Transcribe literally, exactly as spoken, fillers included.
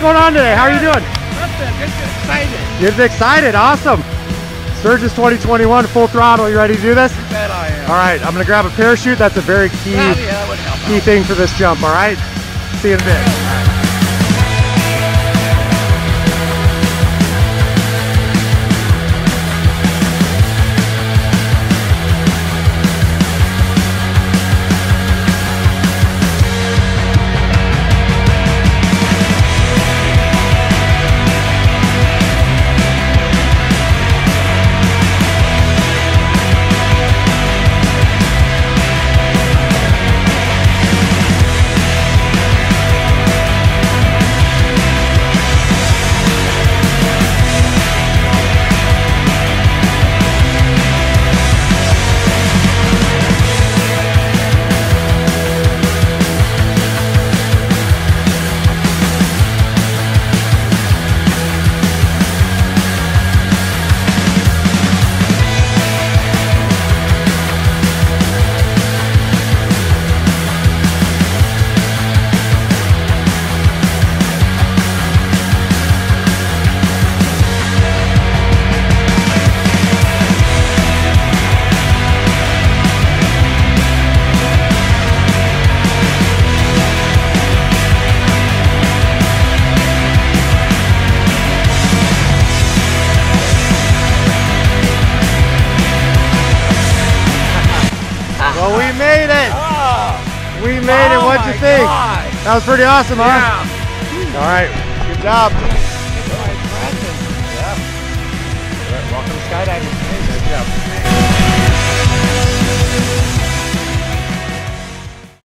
going on today? How are you doing? Nothing, just excited. You're excited, awesome. Sturgis twenty twenty-one, full throttle. You ready to do this? You bet I am. All right, I'm gonna grab a parachute. That's a very key, Well, yeah, that would help key out. thing for this jump, all right? See you in a bit. Well, we made it! Oh, We made it, oh what'd you my think? God. That was pretty awesome, huh? Yeah. All right, good job. Get my present. Yeah. Welcome to skydiving. Hey, nice job.